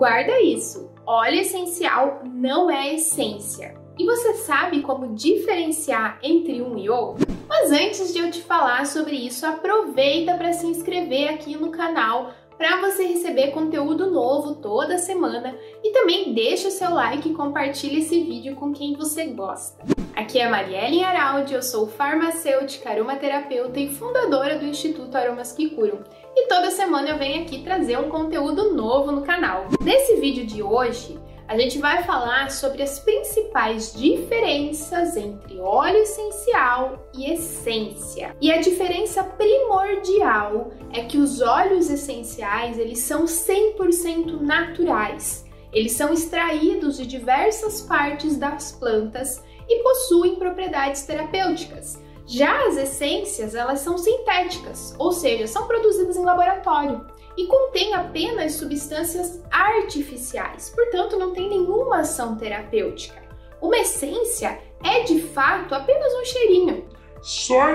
Guarda isso, óleo essencial não é essência. E você sabe como diferenciar entre um e outro? Mas antes de eu te falar sobre isso, aproveita para se inscrever aqui no canal para você receber conteúdo novo toda semana e também deixa o seu like e compartilha esse vídeo com quem você gosta. Aqui é a Mariellen Araldi, eu sou farmacêutica, aromaterapeuta e fundadora do Instituto Aromas que Curam. E toda semana eu venho aqui trazer um conteúdo novo no canal. Nesse vídeo de hoje, a gente vai falar sobre as principais diferenças entre óleo essencial e essência. E a diferença primordial é que os óleos essenciais, eles são 100% naturais. Eles são extraídos de diversas partes das plantas e possuem propriedades terapêuticas. Já as essências, elas são sintéticas, ou seja, são produzidas em laboratório e contém apenas substâncias artificiais, portanto não tem nenhuma ação terapêutica. Uma essência é de fato apenas um cheirinho. Só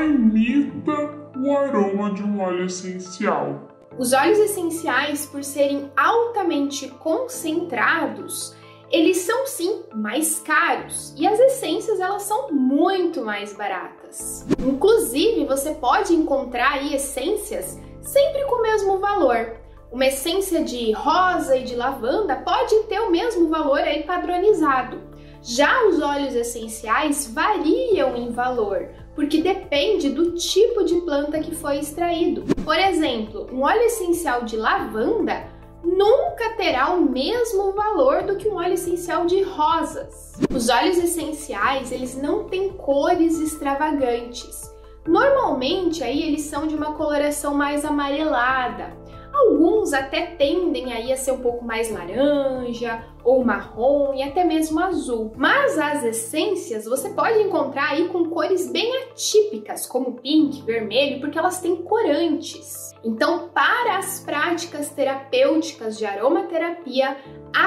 imita o aroma de um óleo essencial. Os óleos essenciais, por serem altamente concentrados, eles são sim mais caros e as essências elas são muito mais baratas. Inclusive, você pode encontrar aí essências sempre com o mesmo valor. Uma essência de rosa e de lavanda pode ter o mesmo valor aí padronizado. Já os óleos essenciais variam em valor, porque depende do tipo de planta que foi extraído. Por exemplo, um óleo essencial de lavanda nunca terá o mesmo valor do que um óleo essencial de rosas. Os óleos essenciais, eles não têm cores extravagantes. Normalmente, aí eles são de uma coloração mais amarelada. Alguns até tendem aí a ser um pouco mais laranja ou marrom e até mesmo azul. Mas as essências você pode encontrar aí com cores bem atípicas, como pink, vermelho, porque elas têm corantes. Então, para as práticas terapêuticas de aromaterapia,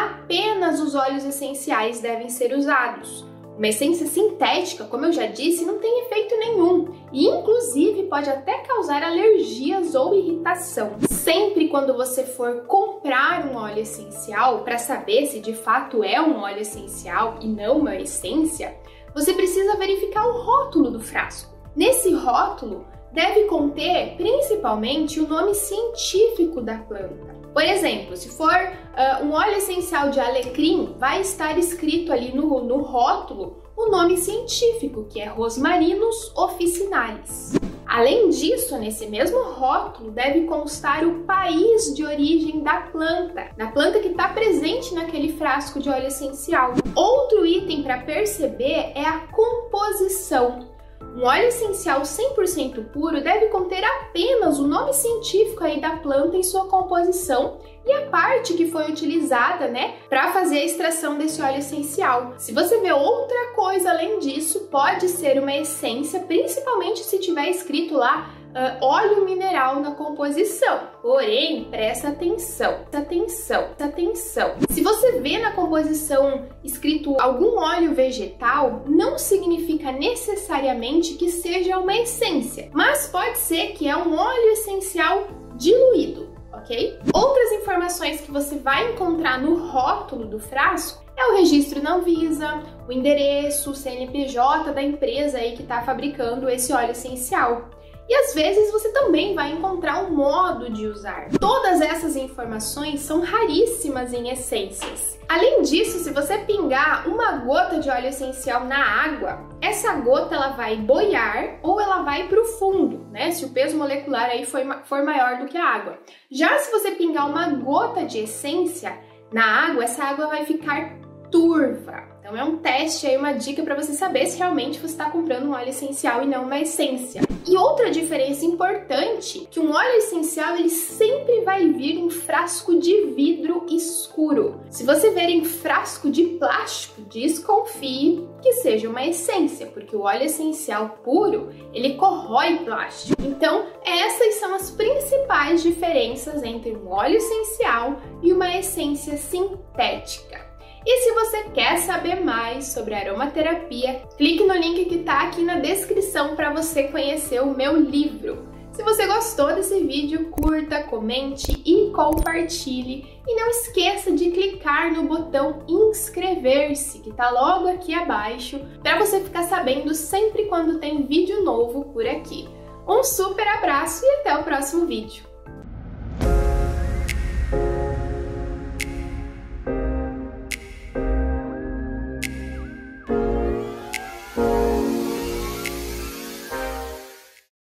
apenas os óleos essenciais devem ser usados. Uma essência sintética, como eu já disse, não tem efeito nenhum e, inclusive, pode até causar alergias ou irritação. Sempre quando você for comprar um óleo essencial, para saber se de fato é um óleo essencial e não uma essência, você precisa verificar o rótulo do frasco. Nesse rótulo, deve conter principalmente o nome científico da planta. Por exemplo, se for um óleo essencial de alecrim, vai estar escrito ali no rótulo o nome científico, que é Rosmarinus officinalis. Além disso, nesse mesmo rótulo deve constar o país de origem da planta que está presente naquele frasco de óleo essencial. Outro item para perceber é a composição. Um óleo essencial 100% puro deve conter apenas o nome científico aí da planta em sua composição e a parte que foi utilizada, para fazer a extração desse óleo essencial. Se você vê outra coisa além disso, pode ser uma essência, principalmente se tiver escrito lá óleo mineral na composição. Porém, presta atenção. Se você vê na composição escrito algum óleo vegetal, não significa necessariamente que seja uma essência, mas pode ser que é um óleo essencial diluído, ok? Outras informações que você vai encontrar no rótulo do frasco é o registro na Anvisa, o endereço, o CNPJ da empresa aí que está fabricando esse óleo essencial. E às vezes você também vai encontrar um modo de usar. Todas essas informações são raríssimas em essências. Além disso, se você pingar uma gota de óleo essencial na água, essa gota ela vai boiar ou ela vai para o fundo, se o peso molecular aí for maior do que a água. Já se você pingar uma gota de essência na água, essa água vai ficar turva. Então é um teste aí, uma dica para você saber se realmente você está comprando um óleo essencial e não uma essência. E outra diferença importante, que um óleo essencial ele sempre vai vir em frasco de vidro escuro. Se você ver em frasco de plástico, desconfie que seja uma essência, porque o óleo essencial puro, ele corrói plástico. Então, essas são as principais diferenças entre um óleo essencial e uma essência sintética. E se você quer saber mais sobre aromaterapia, clique no link que está aqui na descrição para você conhecer o meu livro. Se você gostou desse vídeo, curta, comente e compartilhe. E não esqueça de clicar no botão inscrever-se, que tá logo aqui abaixo, para você ficar sabendo sempre quando tem vídeo novo por aqui. Um super abraço e até o próximo vídeo!